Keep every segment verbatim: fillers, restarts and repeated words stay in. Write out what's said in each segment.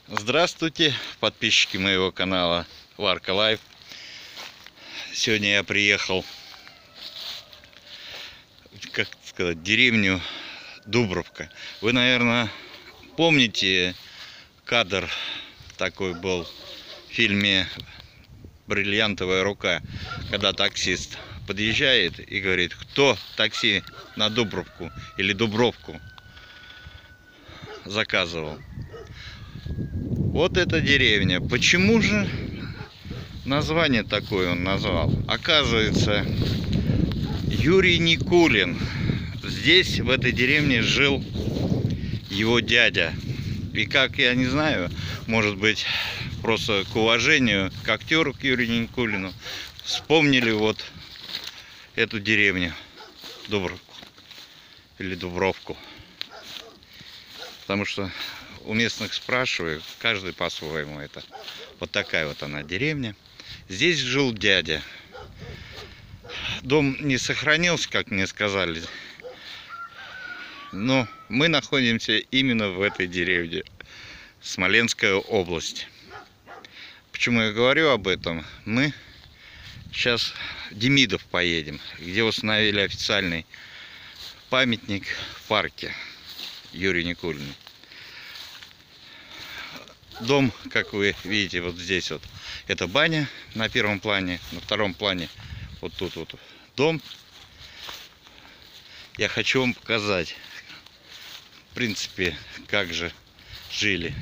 Здравствуйте, подписчики моего канала Варка Лайф. Сегодня я приехал, как сказать, в деревню Дубровка. Вы, наверное, помните, кадр такой был в фильме «Бриллиантовая рука», когда таксист подъезжает и говорит: кто такси на Дубровку или Дубровку заказывал? Вот эта деревня. Почему же название такое он назвал? Оказывается, Юрий Никулин. Здесь, в этой деревне, жил его дядя. И как, я не знаю, может быть, просто к уважению к актеру, к Юрию Никулину, вспомнили вот эту деревню, Дубровку или Дубровку. Потому что у местных спрашиваю, каждый по-своему это. Вот такая вот она деревня. Здесь жил дядя. Дом не сохранился, как мне сказали. Но мы находимся именно в этой деревне. Смоленская область. Почему я говорю об этом? Мы сейчас в Демидов поедем, где установили официальный памятник в парке Юрию Никулину. Дом, как вы видите, вот здесь вот, это баня на первом плане, на втором плане вот тут вот дом. Я хочу вам показать, в принципе, как же жили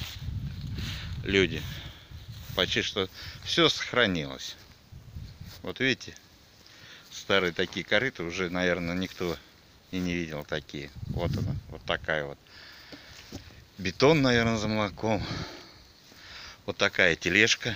люди. Почти что все сохранилось. Вот видите, старые такие корыты, уже, наверное, никто и не видел такие. Вот она, вот такая вот. Бетон, наверное, за молоком. Вот такая тележка.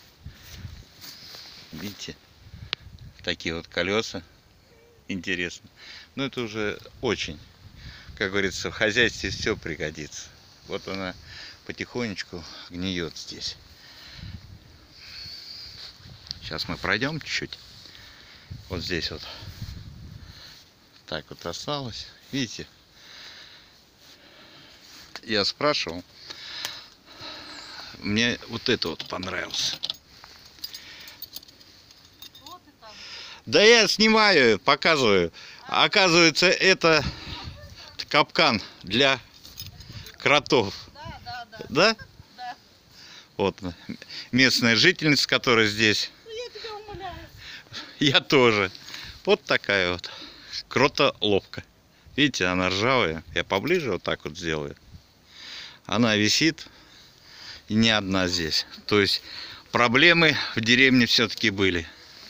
Видите? Такие вот колеса. Интересно. Но это уже очень, как говорится, в хозяйстве все пригодится. Вот она потихонечку гниет здесь. Сейчас мы пройдем чуть-чуть. Вот здесь вот. Так вот осталось. Видите? Я спрашивал, мне вот это вот понравился. Да я снимаю, показываю. Оказывается, это капкан для кротов. Да, да, да. Да? Да. Вот местная жительница, которая здесь. Я тебя умоляю. Я тоже. Вот такая вот кротоловка. Видите, она ржавая. Я поближе вот так вот сделаю. Она висит, и не одна здесь. То есть проблемы в деревне все-таки были.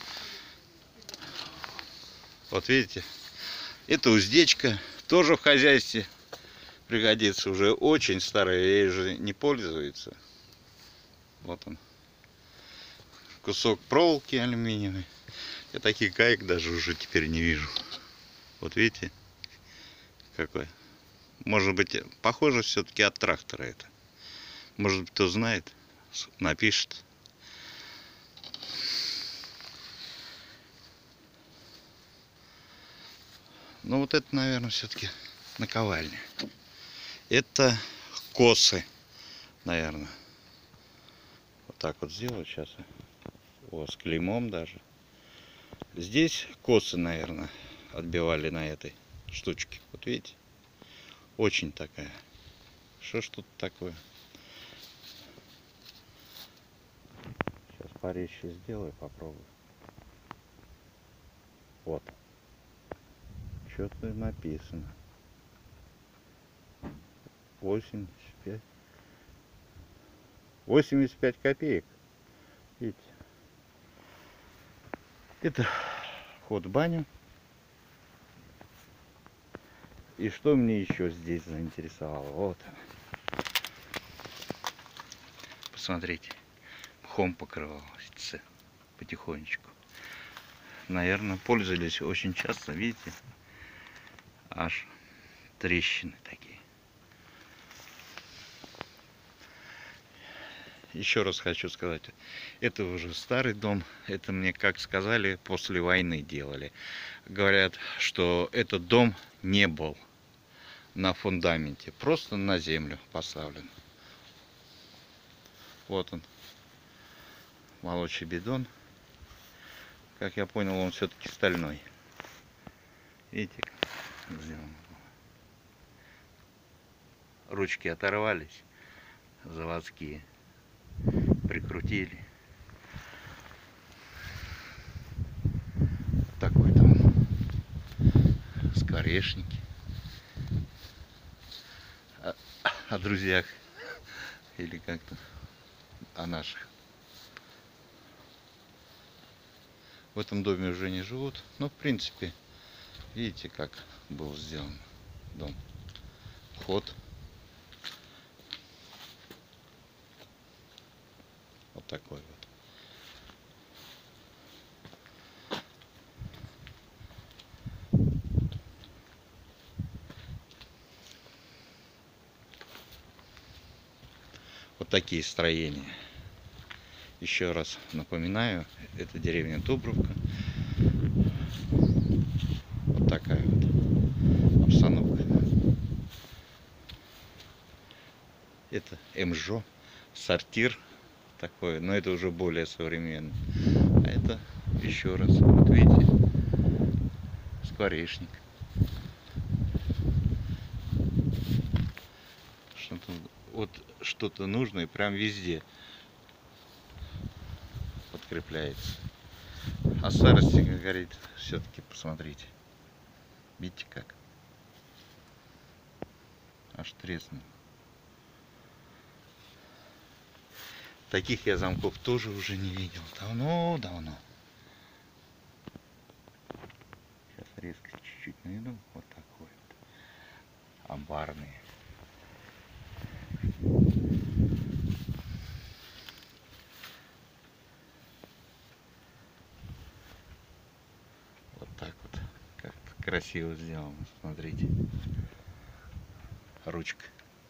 Вот видите, это уздечка, тоже в хозяйстве пригодится. Уже очень старая, ей уже не пользуется. Вот он. Кусок проволоки алюминиевой. Я таких гаек даже уже теперь не вижу. Вот видите, какой. Может быть, похоже все-таки от трактора это. Может быть, кто знает, напишет. Ну вот это, наверное, все-таки наковальня. Это косы, наверное. Вот так вот сделаю сейчас. О, с клеймом даже. Здесь косы, наверное, отбивали на этой штучке. Вот видите? Очень такая. Что ж тут такое? Сейчас порезче сделаю, попробую. Вот. Что-то написано. восемьдесят пять. восемьдесят пять копеек. Видите? Это вход в баню. И что мне еще здесь заинтересовало? Вот. Посмотрите. Мхом покрывался потихонечку. Наверное, пользовались очень часто. Видите? Аж трещины такие. Еще раз хочу сказать. Это уже старый дом. Это мне, как сказали, после войны делали. Говорят, что этот дом не был на фундаменте, просто на землю поставлен. Вот он, молочный бидон. Как я понял, он все-таки стальной. Видите, как сделано. Ручки оторвались, заводские, прикрутили. Такой там скворечники. О, о друзьях или как-то о наших. В этом доме уже не живут, но в принципе видите, как был сделан дом. Вход. Вот такой вот. Вот такие строения. Еще раз напоминаю, это деревня Дубровка. Вот такая вот обстановка. Это МЖО, сортир такой, но это уже более современно. А это еще раз, вот видите, скворечник. Что-то вот что-то нужное прям везде подкрепляется. А старости, как говорит, все-таки посмотрите. Видите как? Аж треснул. Таких я замков тоже уже не видел. Давно-давно. Сейчас резко чуть-чуть найду. Вот такой вот. Амбарные. Вот так вот. Как красиво сделано. Смотрите. Ручка.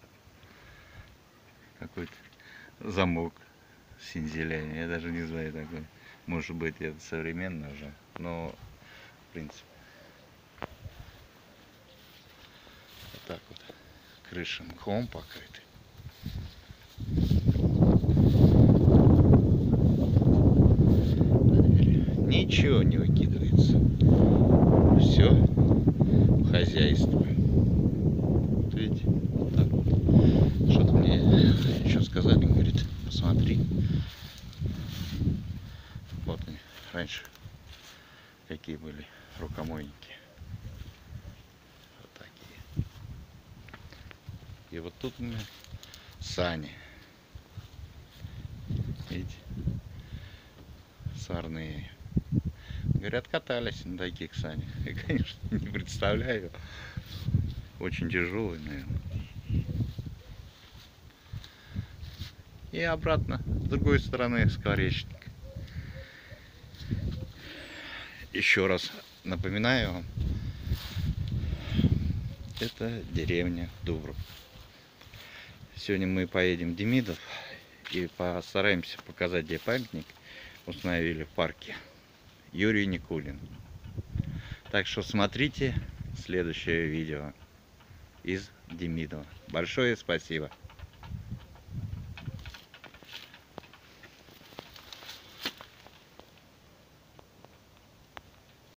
Какой-то замок. Синзелями. Я даже не знаю такой. Может быть, это современно уже. Но в принципе. Вот так вот. Крыша мхом покрыта. Ничего не выкидывается. Все в хозяйство. Вот видите? Вот так вот. Что-то мне еще сказали, говорит, посмотри. Вот они. Раньше какие были рукомойники. Вот такие. И вот тут у меня сани. Видите? Сварные. Говорят, катались на таких санях. Я, конечно, не представляю. Очень тяжелый, наверное. И обратно, с другой стороны, скворечник. Еще раз напоминаю вам, это деревня Дубровка. Сегодня мы поедем в Демидов и постараемся показать, где памятник установили в парке Юрий Никулин. Так что смотрите следующее видео из Демидова. Большое спасибо.